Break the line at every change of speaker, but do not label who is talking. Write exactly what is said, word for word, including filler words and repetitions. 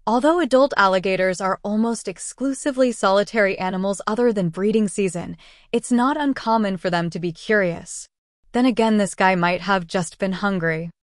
Although adult alligators are almost exclusively solitary animals other than breeding season, it's not uncommon for them to be curious. Then again, this guy might have just been hungry.